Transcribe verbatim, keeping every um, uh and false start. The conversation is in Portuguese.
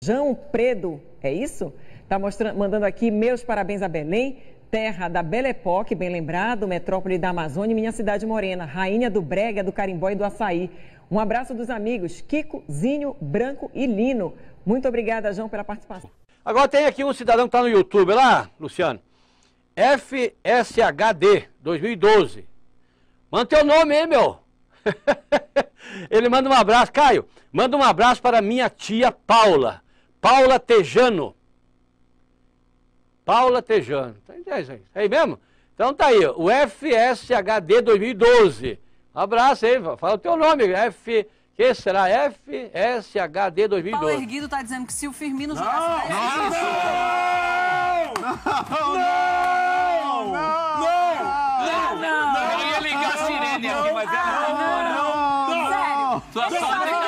João Predo, é isso? Está mostrando, mandando aqui meus parabéns a Belém, terra da Belle Époque, bem lembrado, metrópole da Amazônia, minha cidade morena, rainha do brega, do carimbó e do açaí. Um abraço dos amigos Kiko, Zinho, Branco e Lino. Muito obrigada, João, pela participação. Agora tem aqui um cidadão que está no YouTube, lá, Luciano. F S H D dois mil e doze. Manda teu nome aí, meu. Ele manda um abraço. Caio, manda um abraço para minha tia Paula. Paula Tejano. Paula Tejano. É isso aí. É aí mesmo? Então tá aí, o F S H D dois mil e doze. Um abraço aí, fala o teu nome. F... Que será? F S H D dois mil e doze. Paulo Erguido tá dizendo que se o Firmino Não! jogasse... Não! Não! Não! Não! Eu ia ligar a sirene aqui, mas ela... Não, não, não. Sério. Tua sorte é